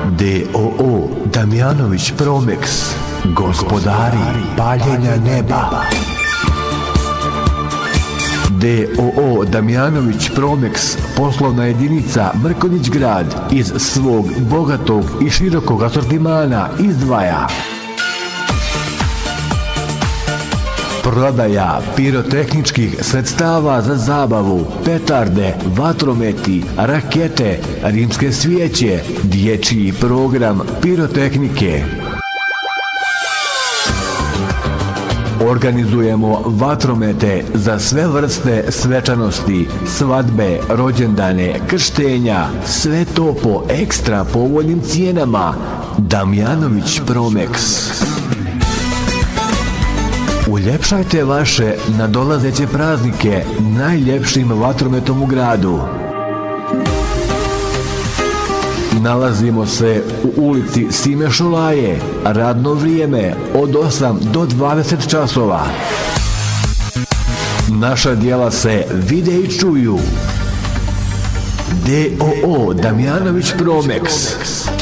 D.O.O. Damjanović Promex, gospodari paljenja neba. D.O.O. Damjanović Promex, poslovna jedinica Mrkonjić Grad, iz svog bogatog i širokog asortimana izdvaja prodaja pirotehničkih sredstava za zabavu, petarde, vatrometi, rakete, rimske svijeće, dječji program pirotehnike. Organizujemo vatromete za sve vrste svečanosti, svadbe, rođendane, krštenja, sve to po ekstra povoljnim cijenama. Damjanović Promex. Uljepšajte vaše nadolazeće praznike najljepšim vatrometom u gradu. Nalazimo se u ulici Sime Šolaje, radno vrijeme od 8 do 20 časova. Naša djela se vide i čuju. D.O.O. Damjanović Promex.